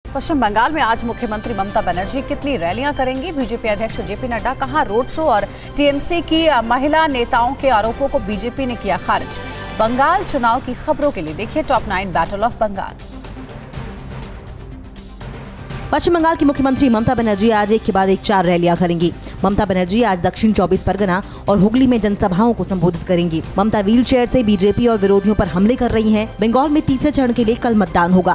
पश्चिम बंगाल में आज मुख्यमंत्री ममता बनर्जी कितनी रैलियां करेंगी? बीजेपी अध्यक्ष जेपी नड्डा कहां रोड शो और टीएमसी की महिला नेताओं के आरोपों को बीजेपी ने किया खारिज। बंगाल चुनाव की खबरों के लिए देखिए टॉप 9 बैटल ऑफ बंगाल। पश्चिम बंगाल की मुख्यमंत्री ममता बनर्जी आज एक के बाद एक 4 रैलियां करेंगी। ममता बनर्जी आज दक्षिण 24 परगना और हुगली में जनसभाओं को संबोधित करेंगी। ममता व्हीलचेयर से बीजेपी और विरोधियों पर हमले कर रही हैं। बंगाल में तीसरे चरण के लिए कल मतदान होगा।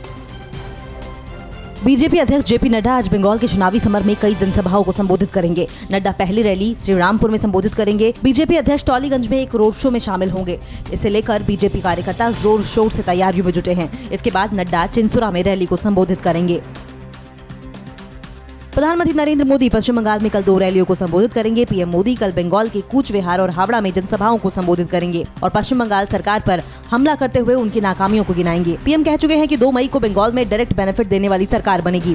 बीजेपी अध्यक्ष जेपी नड्डा आज बंगाल के चुनावी समर में कई जनसभाओं को संबोधित करेंगे। नड्डा पहली रैली श्रीरामपुर में संबोधित करेंगे। बीजेपी अध्यक्ष टॉलीगंज में एक रोड शो में शामिल होंगे। इसे लेकर बीजेपी कार्यकर्ता जोर शोर से तैयारियों में जुटे हैं। इसके बाद नड्डा चिंसुरा में रैली को संबोधित करेंगे। प्रधानमंत्री नरेंद्र मोदी पश्चिम बंगाल में कल 2 रैलियों को संबोधित करेंगे। पीएम मोदी कल बंगाल के कूच विहार और हावड़ा में जनसभाओं को संबोधित करेंगे और पश्चिम बंगाल सरकार पर हमला करते हुए उनकी नाकामियों को गिनाएंगे। पीएम कह चुके हैं कि 2 मई को बंगाल में डायरेक्ट बेनिफिट देने वाली सरकार बनेगी।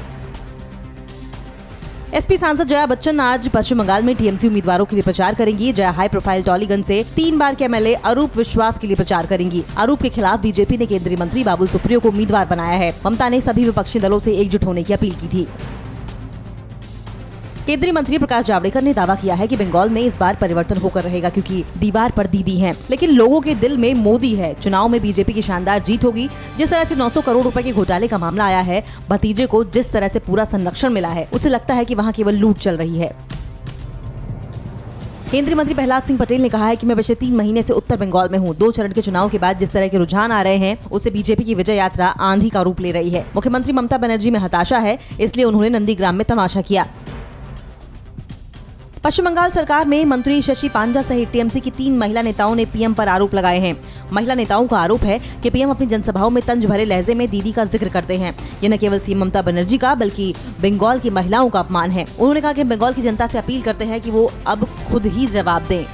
एसपी सांसद जया बच्चन आज पश्चिम बंगाल में टीएमसी उम्मीदवारों के लिए प्रचार करेंगी। जया हाई प्रोफाइल टॉलीगंज से 3 बार के एमएलए अरूप विश्वास के लिए प्रचार करेंगी। अरूप के खिलाफ बीजेपी ने केंद्रीय मंत्री बाबुल सुप्रियो को उम्मीदवार बनाया है। ममता ने सभी विपक्षी दलों से एकजुट होने की अपील की थी। केंद्रीय मंत्री प्रकाश जावड़ेकर ने दावा किया है कि बंगाल में इस बार परिवर्तन होकर रहेगा क्योंकि दीवार पर दीदी हैं, लेकिन लोगों के दिल में मोदी है। चुनाव में बीजेपी की शानदार जीत होगी। जिस तरह से 900 करोड़ रुपए के घोटाले का मामला आया है, भतीजे को जिस तरह से पूरा संरक्षण मिला है, उसे लगता है कि वहाँ केवल लूट चल रही है। केंद्रीय मंत्री प्रहलाद सिंह पटेल ने कहा है कि मैं पिछले 3 महीने से उत्तर बंगाल में हूं। 2 चरण के चुनाव के बाद जिस तरह के रुझान आ रहे हैं, उससे बीजेपी की विजय यात्रा आंधी का रूप ले रही है। मुख्यमंत्री ममता बनर्जी में हताशा है, इसलिए उन्होंने नंदीग्राम में तमाशा किया। पश्चिम बंगाल सरकार में मंत्री शशि पांजा सहित टीएमसी की 3 महिला नेताओं ने पीएम पर आरोप लगाए हैं। महिला नेताओं का आरोप है कि पीएम अपनी जनसभाओं में तंज भरे लहजे में दीदी का जिक्र करते हैं। ये न केवल सीएम ममता बनर्जी का बल्कि बंगाल की महिलाओं का अपमान है। उन्होंने कहा कि बंगाल की जनता से अपील करते हैं कि वो अब खुद ही जवाब दें।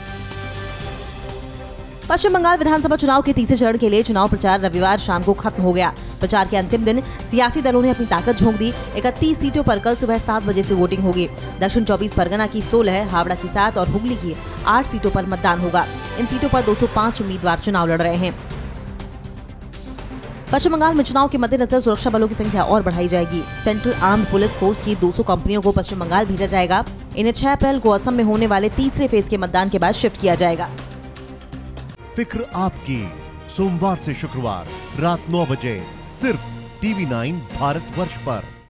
पश्चिम बंगाल विधानसभा चुनाव के तीसरे चरण के लिए चुनाव प्रचार रविवार शाम को खत्म हो गया। प्रचार के अंतिम दिन सियासी दलों ने अपनी ताकत झोंक दी। 31 सीटों पर कल सुबह 7 बजे से वोटिंग होगी। दक्षिण 24 परगना की 16, हावड़ा की 7 और हुगली की 8 सीटों पर मतदान होगा। इन सीटों पर 205 उम्मीदवार चुनाव लड़ रहे हैं। पश्चिम बंगाल में चुनाव के मद्देनजर सुरक्षा बलों की संख्या और बढ़ाई जाएगी। सेंट्रल आर्म्ड पुलिस फोर्स की 200 कंपनियों को पश्चिम बंगाल भेजा जाएगा। इन्हें 6 अप्रैल को असम में होने वाले तीसरे फेज के मतदान के बाद शिफ्ट किया जाएगा। फिक्र आपकी, सोमवार से शुक्रवार रात 9 बजे सिर्फ TV9 भारतवर्ष पर।